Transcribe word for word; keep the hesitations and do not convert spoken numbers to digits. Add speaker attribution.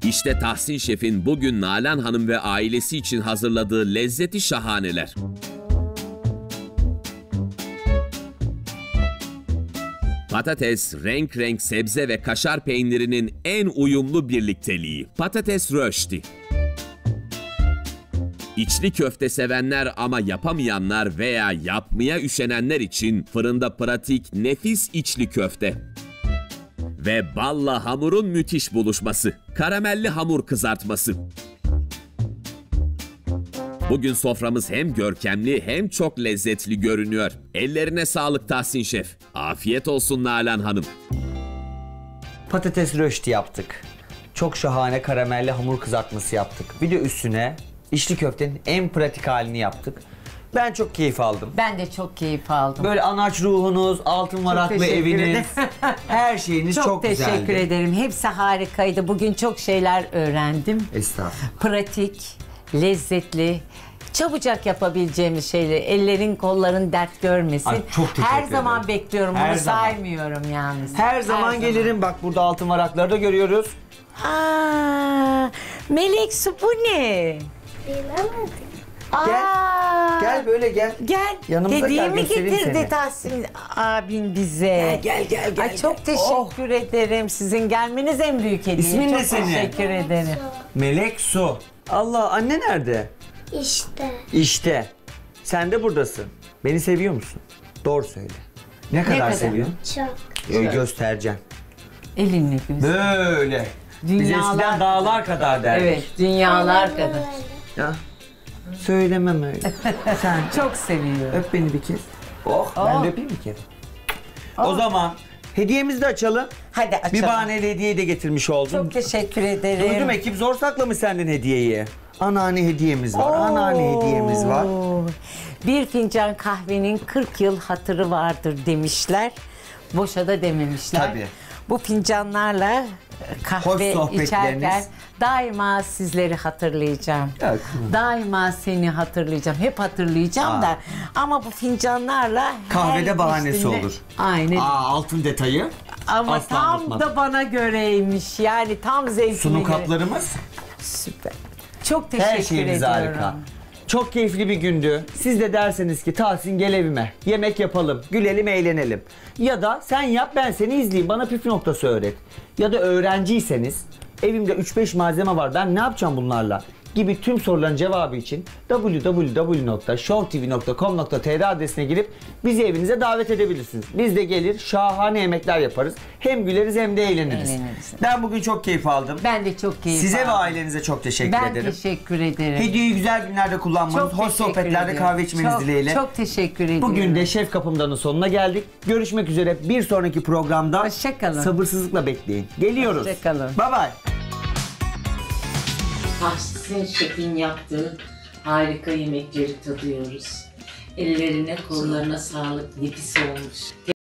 Speaker 1: İşte Tahsin Şef'in bugün Nalan Hanım ve ailesi için hazırladığı lezzeti şahaneler. Patates, renk renk sebze ve kaşar peynirinin en uyumlu birlikteliği. Patates rösti. İçli köfte sevenler ama yapamayanlar veya yapmaya üşenenler için fırında pratik, nefis içli köfte. Ve balla hamurun müthiş buluşması. Karamelli hamur kızartması. Bugün soframız hem görkemli hem çok lezzetli görünüyor. Ellerine sağlık Tahsin Şef. Afiyet olsun Nalan Hanım.
Speaker 2: Patates rösti yaptık. Çok şahane karamelli hamur kızartması yaptık. Bir de üstüne içli köftenin en pratik halini yaptık. Ben çok keyif aldım.
Speaker 3: Ben de çok keyif aldım.
Speaker 2: Böyle anaç ruhunuz, altın varaklı eviniz, her şeyiniz çok,
Speaker 3: çok
Speaker 2: güzeldi.
Speaker 3: Çok teşekkür ederim. Hepsi harikaydı. Bugün çok şeyler öğrendim.
Speaker 2: Estağfurullah.
Speaker 3: Pratik, lezzetli, çabucak yapabileceğimiz şeyler. Ellerin kolların dert görmesin.
Speaker 2: Ay, çok teşekkür
Speaker 3: Her
Speaker 2: ederim.
Speaker 3: zaman bekliyorum.
Speaker 2: Her
Speaker 3: Bunu
Speaker 2: zaman.
Speaker 3: saymıyorum yalnız.
Speaker 2: Her zaman gelirim. Bak burada altın varakları da görüyoruz.
Speaker 3: Aa, Melek Su bu ne?
Speaker 4: Bilemedim.
Speaker 2: Gel.
Speaker 3: Aa,
Speaker 2: Gel böyle gel.
Speaker 3: Gel.
Speaker 2: Yanımıza
Speaker 3: Hediye
Speaker 2: gel,
Speaker 3: mi
Speaker 2: göstereyim
Speaker 3: getirdi
Speaker 2: seni.
Speaker 3: Tahsin abin bize?
Speaker 2: Gel, gel, gel,
Speaker 3: Ay,
Speaker 2: gel,
Speaker 3: çok
Speaker 2: gel.
Speaker 3: teşekkür ederim. Sizin gelmeniz en büyük hediye.
Speaker 2: İsmin
Speaker 3: çok
Speaker 2: ne senin?
Speaker 3: teşekkür ederim.
Speaker 2: Melek Su. Allah, anne nerede?
Speaker 4: İşte.
Speaker 2: İşte. Sen de buradasın. Beni seviyor musun? Doğru söyle. Ne kadar,
Speaker 3: kadar?
Speaker 2: seviyorsun?
Speaker 4: Çok.
Speaker 2: Ee, göstereceğim.
Speaker 3: Elinle göz.
Speaker 2: Böyle. Biz
Speaker 3: Dünyalar
Speaker 2: eskiden dağlar kadar derdik.
Speaker 3: Evet, dünyalar kadar.
Speaker 2: Ya. Söylemem öyle. Sen
Speaker 3: Çok seviyorum.
Speaker 2: öp beni bir kez. Oh, ben
Speaker 3: Oh.
Speaker 2: de öpeyim bir kez. O zaman hediyemizi de açalım.
Speaker 3: Hadi açalım.
Speaker 2: Bir bahaneli hediye de getirmiş oldum.
Speaker 3: Çok teşekkür ederim.
Speaker 2: Duydum, ekip zor saklamış senden hediyeyi. Anneanne hediyemiz var, anneanne hediyemiz var.
Speaker 3: Oo. Bir fincan kahvenin kırk yıl hatırı vardır demişler. Boşa da dememişler.
Speaker 2: Tabii.
Speaker 3: Bu fincanlarla kahve
Speaker 2: Hoş sohbetleriniz.
Speaker 3: içerken daima sizleri hatırlayacağım.
Speaker 2: Evet.
Speaker 3: Daima seni hatırlayacağım. Hep hatırlayacağım
Speaker 2: Aa.
Speaker 3: da. Ama bu fincanlarla
Speaker 2: Kahvede
Speaker 3: her
Speaker 2: bahanesi
Speaker 3: içtiğinde-
Speaker 2: olur.
Speaker 3: Aynen.
Speaker 2: Aa, altın detayı.
Speaker 3: Ama
Speaker 2: asla
Speaker 3: tam
Speaker 2: unutmam.
Speaker 3: da bana göreymiş. Yani tam zevkime
Speaker 2: Sunum
Speaker 3: göre.
Speaker 2: kaplarımız.
Speaker 3: Süper. Çok teşekkür
Speaker 2: Her şeyimiz
Speaker 3: ediyorum.
Speaker 2: harika. Çok keyifli bir gündü. Siz de derseniz ki Tahsin gel evime, yemek yapalım, gülelim, eğlenelim. Ya da sen yap, ben seni izleyeyim, bana püf noktası öğret. Ya da öğrenciyseniz evimde üç beş malzeme var, ben ne yapacağım bunlarla gibi tüm soruların cevabı için w w w nokta show t v nokta com nokta t r adresine girip bizi evinize davet edebilirsiniz. Biz de gelir şahane yemekler yaparız. Hem güleriz hem de eğleniriz.
Speaker 3: Eğleniriz.
Speaker 2: Ben bugün çok keyif aldım.
Speaker 3: Ben de çok keyif
Speaker 2: Size
Speaker 3: aldım.
Speaker 2: ve ailenize çok teşekkür
Speaker 3: Ben
Speaker 2: ederim.
Speaker 3: teşekkür ederim.
Speaker 2: Hediyeyi güzel günlerde kullanmanız,
Speaker 3: Çok
Speaker 2: hoş
Speaker 3: teşekkür
Speaker 2: sohbetlerde
Speaker 3: ediyorum.
Speaker 2: kahve içmeniz
Speaker 3: Çok-
Speaker 2: dileğiyle.
Speaker 3: Çok teşekkür ediyorum.
Speaker 2: Bugün de Şef Kapımdan'ın sonuna geldik. Görüşmek üzere bir sonraki programda.
Speaker 3: Hoşça kalın.
Speaker 2: Sabırsızlıkla bekleyin. Geliyoruz.
Speaker 3: Hoşça kalın.
Speaker 2: Bye bye.
Speaker 3: Tahsin Şef'in yaptığı harika yemekleri tadıyoruz. Ellerine kollarına sağlık, nefis olmuş.